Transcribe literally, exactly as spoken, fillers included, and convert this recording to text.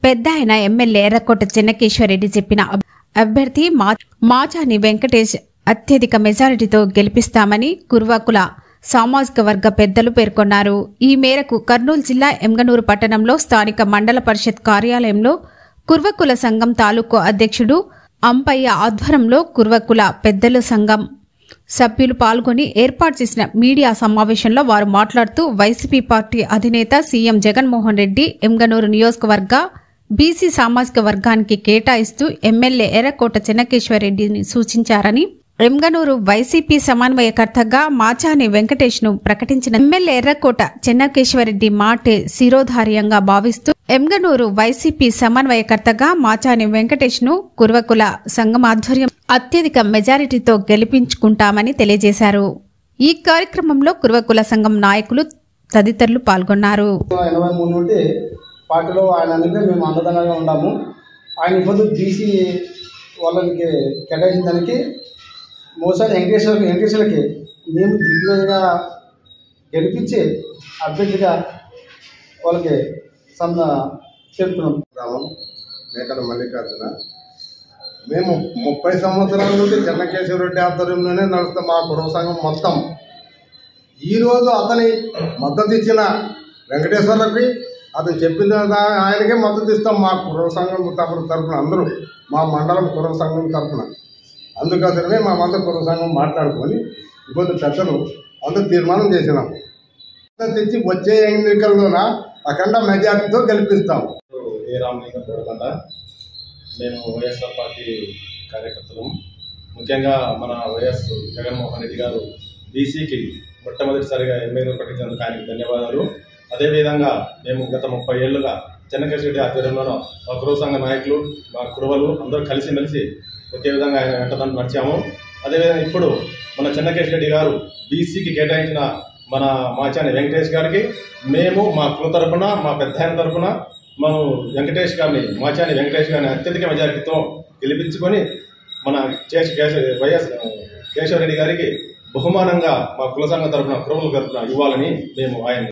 పెద్ద ఆయన ఎమ్మెల్యే ఎర్రకోట చెన్నకేశ్వరరెడ్డి చెప్పిన అభ్యర్థి మాచాని వెంకటేష్ అత్యధిక మెజారిటీతో గెలిపిస్తామని కుర్వకుల సామాజిక వర్గ పెద్దలు పేర్కొన్నారు. ఈ మేరకు కర్నూలు జిల్లా ఎమ్గనూరు పట్టణంలో స్థానిక మండల పరిషత్ కార్యాలయంలో కుర్వకుల సంఘం తాలూకు అధ్యక్షుడు అంపయ్య ఆధ్వర్యంలో కుర్వకుల పెద్దల సంఘం సభ్యులు పాల్గొని ఏర్పాటు చేసిన మీడియా సమావేశంలో వారు మాట్లాడుతూ వైసీపీ పార్టీ అధినేత సీఎం జగన్మోహన్ రెడ్డి ఎమ్గనూరు నియోజకవర్గ బీసీ సామాజిక వర్గానికి కేటాయిస్తూ ఎమ్మెల్యే ఎర్రకోట చెన్నకేశ్వరరెడ్డిని సూచించారని, ఎమ్గనూరు వైసీపీ సమన్వయకర్తగా మాచాని వెంకటేష్ ను ప్రకటించిన ఎమ్మెల్యే ఎర్రకోట చెన్నకేశ్వరరెడ్డి మాటే శిరోధార్యంగా భావిస్తూ ఎమ్గనూరు వైసీపీ సమన్వయకర్తగా మాచాని వెంకటేష్ ను కుర్వకుల సంఘం ఆధ్వర్యం అత్యధిక మెజారిటీతో గెలిపించుకుంటామని తెలియజేశారు. ఈ కార్యక్రమంలో కుర్వకుల సంఘం నాయకులు తదితరులు పాల్గొన్నారు. పార్టీలో ఆయన అందుకే మేము అండదండగా ఉన్నాము. ఆయన ఇప్పుడు బీసీ వాళ్ళకి కేటాయించడానికి మోసారి వెంకటేశ్వర వెంకటేశ్వరకి మేము దిగ్విజయంగా గెలిపించి అభ్యర్థిగా వాళ్ళకి సంద చెప్తున్నాం. గ్రామం మేకల మల్లికార్జున. మేము ముప్పై సంవత్సరాల నుండి చెన్నకేశ్వరరెడ్డి ఆధ్వర్యంలోనే నడుస్తాం మా కుటుంబ సంఘం మొత్తం. ఈరోజు అతని మద్దతు ఇచ్చిన వెంకటేశ్వరకి అతను చెప్పిన ఆయనకే మద్దతు ఇస్తాం మా కుటుంబ సంఘం తరఫున అందరూ మా మండలం కుటుంబ సంఘం తరఫున. అందుకోసమే మా మంద కుటుంబ సంఘం మాట్లాడుకొని ఇప్పుడు పెద్దలు అందరూ తీర్మానం చేసినాం. తెచ్చి వచ్చే ఎన్నికల్లోన అఖండ మెజార్టీతో గెలిపిస్తాం. ఏ రామలింగం దొరకండ. మేము వైఎస్ఆర్ పార్టీ కార్యకర్తలు. ముఖ్యంగా మన వైఎస్ జగన్మోహన్ రెడ్డి గారు బీసీకి మొట్టమొదటిసారిగా ఎమ్మెల్యే ప్రకటించినందుకు ఆయనకు ధన్యవాదాలు. అదేవిధంగా మేము గత ముప్పై ఏళ్లుగా చెన్నకేశ్వరరెడ్డి ఆధ్వర్యంలోనూ మా కురువ సంఘ నాయకులు మా కురువలు అందరూ కలిసిమెలిసి ఒకే విధంగా ఆయన వెంట నడిచాము. అదేవిధంగా ఇప్పుడు మన చెన్నకేశ్వరరెడ్డి గారు బీసీకి కేటాయించిన మన మాచాని వెంకటేష్ గారికి మేము మా కుల తరఫున మా పెద్ద ఆయన తరఫున మనం వెంకటేష్ గారిని మాచాని వెంకటేష్ గారిని అత్యధిక మెజారిటీతో గెలిపించుకొని మన వైఎస్ కేశవరెడ్డి గారికి బహుమానంగా మా కుల సంఘం తరఫున కురువుల తరఫున ఇవ్వాలని మేము ఆయన